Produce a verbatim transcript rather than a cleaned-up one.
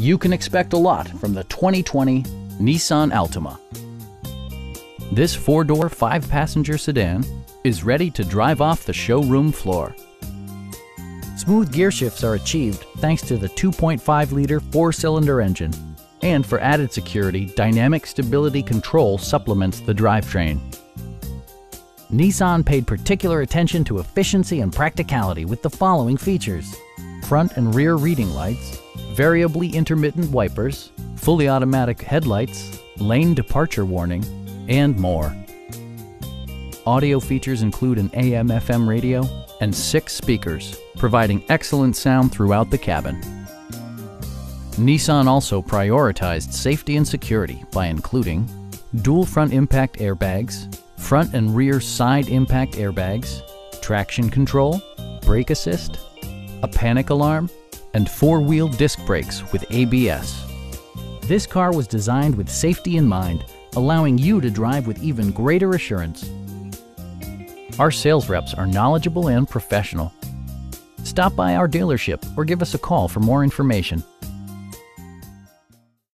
You can expect a lot from the twenty twenty Nissan Altima. This four-door, five-passenger sedan is ready to drive off the showroom floor. Smooth gear shifts are achieved thanks to the two point five liter four-cylinder engine. And for added security, dynamic stability control supplements the drivetrain. Nissan paid particular attention to efficiency and practicality with the following features: front and rear reading lights, variably intermittent wipers, fully automatic headlights, lane departure warning, and more. Audio features include an A M F M radio and six speakers, providing excellent sound throughout the cabin. Nissan also prioritized safety and security by including dual front impact airbags, front and rear side impact airbags, traction control, brake assist, a panic alarm, and four-wheel disc brakes with A B S. This car was designed with safety in mind, allowing you to drive with even greater assurance. Our sales reps are knowledgeable and professional. Stop by our dealership or give us a call for more information.